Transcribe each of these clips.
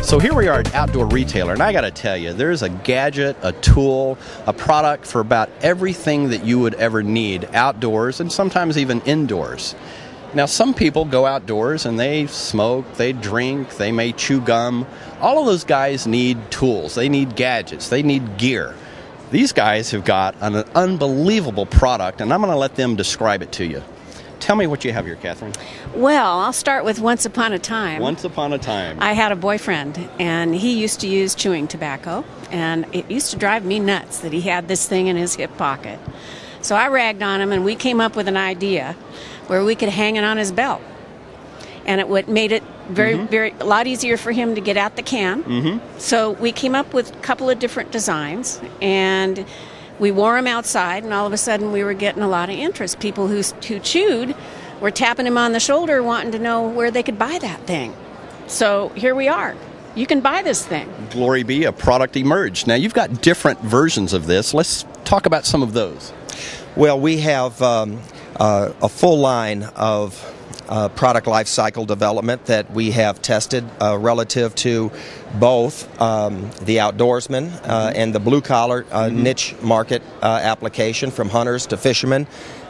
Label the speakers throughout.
Speaker 1: So here we are at Outdoor Retailer, and I got to tell you, there's a gadget, a tool, a product for about everything that you would ever need outdoors and sometimes even indoors. Now, some people go outdoors and they smoke, they drink, they may chew gum. All of those guys need tools, they need gadgets, they need gear. These guys have got an unbelievable product, and I'm going to let them describe it to you. Tell me what you have here, Catherine.
Speaker 2: Well, I'll start with once upon a time.
Speaker 1: Once upon a time.
Speaker 2: I had a boyfriend, and he used to use chewing tobacco, and it used to drive me nuts that he had this thing in his hip pocket. So I ragged on him, and we came up with an idea where we could hang it on his belt. And it made it a lot easier for him to get at the can. So we came up with a couple of different designs, and we wore them outside, and all of a sudden we were getting a lot of interest. People who chewed were tapping him on the shoulder wanting to know where they could buy that thing. So here we are. You can buy this thing. Glory be, a product emerged. Now, you've got different versions of this. Let's talk about some of those.
Speaker 3: Well, we have a full line of product life cycle development that we have tested relative to both the outdoorsman and the blue-collar niche market application, from hunters to fishermen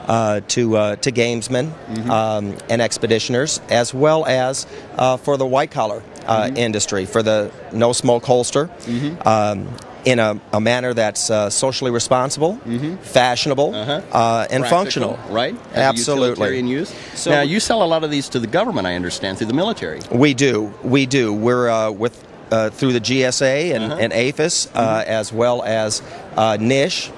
Speaker 3: to gamesmen and expeditioners, as well as for the white-collar industry, for the no-smoke holster, in a manner that's socially responsible, fashionable, and
Speaker 1: practical,
Speaker 3: functional.
Speaker 1: Right?
Speaker 3: Absolutely.
Speaker 1: Utilitarian use.
Speaker 3: So
Speaker 1: now, you sell a lot of these to the government, I understand, through the military.
Speaker 3: We do. We're through the GSA and APHIS, as well as NISH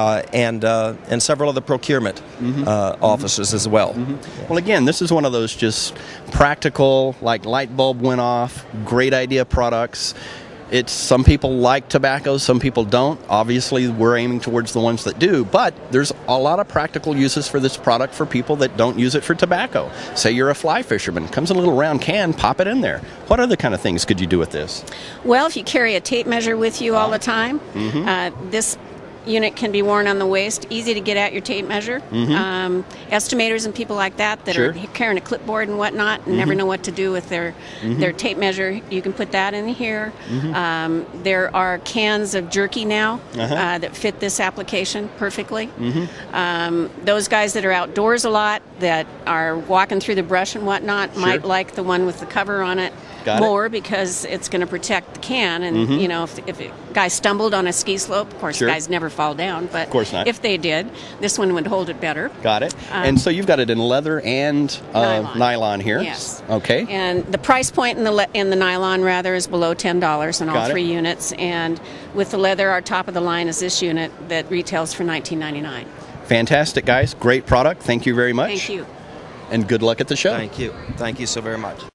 Speaker 3: and several other procurement offices as well.
Speaker 1: Well, again, this is one of those just practical, like light bulb went off, great idea products. Some people like tobacco, some people don't. Obviously, we're aiming towards the ones that do, but there's a lot of practical uses for this product for people that don't use it for tobacco. Say you're a fly fisherman, comes in a little round can, pop it in there. What other kind of things could you do with this?
Speaker 2: Well, if you carry a tape measure with you all the time, this unit can be worn on the waist, easy to get at your tape measure. Estimators and people like that are carrying a clipboard and whatnot and never know what to do with their tape measure, you can put that in here. There are cans of jerky now that fit this application perfectly. Those guys that are outdoors a lot, that are walking through the brush and whatnot, might like the one with the cover on it more, because it's going to protect the can. And you know, if a guy stumbled on a ski slope, of course guys never fall down, but
Speaker 1: of course not.
Speaker 2: If they did, this one would hold it better.
Speaker 1: Got it. And so you've got it in leather and nylon here.
Speaker 2: Yes.
Speaker 1: Okay.
Speaker 2: And the price point in the nylon rather is below $10 in all three units, and with the leather, our top of the line is this unit that retails for $19.99.
Speaker 1: Fantastic, guys. Great product. Thank you very much.
Speaker 2: Thank you.
Speaker 1: And good luck at the show.
Speaker 3: Thank you. Thank you so very much.